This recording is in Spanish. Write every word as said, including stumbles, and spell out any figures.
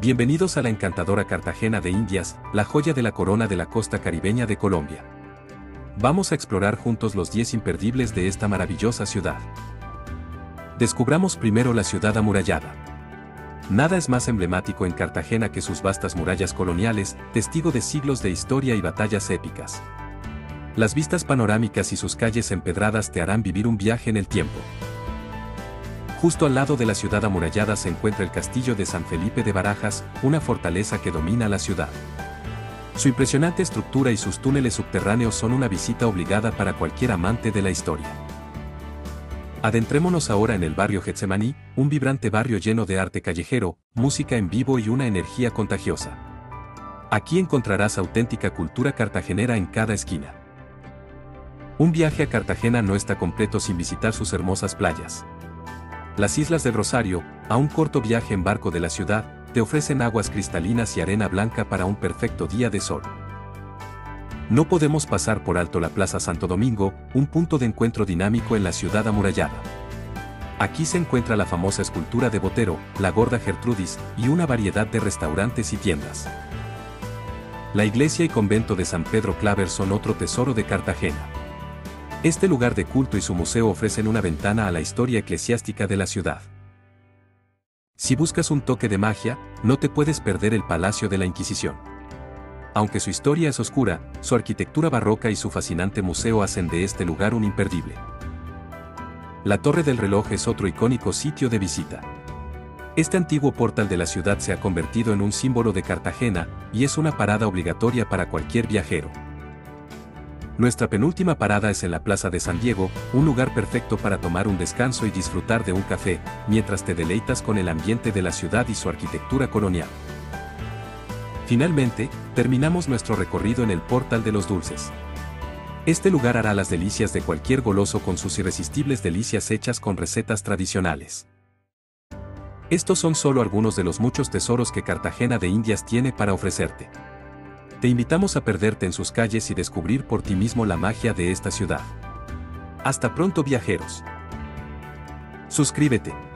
Bienvenidos a la encantadora Cartagena de Indias, la joya de la corona de la costa caribeña de Colombia. Vamos a explorar juntos los diez imperdibles de esta maravillosa ciudad. Descubramos primero la ciudad amurallada. Nada es más emblemático en Cartagena que sus vastas murallas coloniales, testigo de siglos de historia y batallas épicas. Las vistas panorámicas y sus calles empedradas te harán vivir un viaje en el tiempo. Justo al lado de la ciudad amurallada se encuentra el castillo de San Felipe de Barajas, una fortaleza que domina la ciudad. Su impresionante estructura y sus túneles subterráneos son una visita obligada para cualquier amante de la historia. Adentrémonos ahora en el barrio Getsemaní, un vibrante barrio lleno de arte callejero, música en vivo y una energía contagiosa. Aquí encontrarás auténtica cultura cartagenera en cada esquina. Un viaje a Cartagena no está completo sin visitar sus hermosas playas. Las islas de Rosario, a un corto viaje en barco de la ciudad, te ofrecen aguas cristalinas y arena blanca para un perfecto día de sol. No podemos pasar por alto la Plaza Santo Domingo, un punto de encuentro dinámico en la ciudad amurallada. Aquí se encuentra la famosa escultura de Botero, la Gorda Gertrudis, y una variedad de restaurantes y tiendas. La iglesia y convento de San Pedro Claver son otro tesoro de Cartagena. Este lugar de culto y su museo ofrecen una ventana a la historia eclesiástica de la ciudad. Si buscas un toque de magia, no te puedes perder el Palacio de la Inquisición. Aunque su historia es oscura, su arquitectura barroca y su fascinante museo hacen de este lugar un imperdible. La Torre del Reloj es otro icónico sitio de visita. Este antiguo portal de la ciudad se ha convertido en un símbolo de Cartagena, y es una parada obligatoria para cualquier viajero. Nuestra penúltima parada es en la Plaza de San Diego, un lugar perfecto para tomar un descanso y disfrutar de un café, mientras te deleitas con el ambiente de la ciudad y su arquitectura colonial. Finalmente, terminamos nuestro recorrido en el Portal de los Dulces. Este lugar hará las delicias de cualquier goloso con sus irresistibles delicias hechas con recetas tradicionales. Estos son solo algunos de los muchos tesoros que Cartagena de Indias tiene para ofrecerte. Te invitamos a perderte en sus calles y descubrir por ti mismo la magia de esta ciudad. Hasta pronto, viajeros. Suscríbete.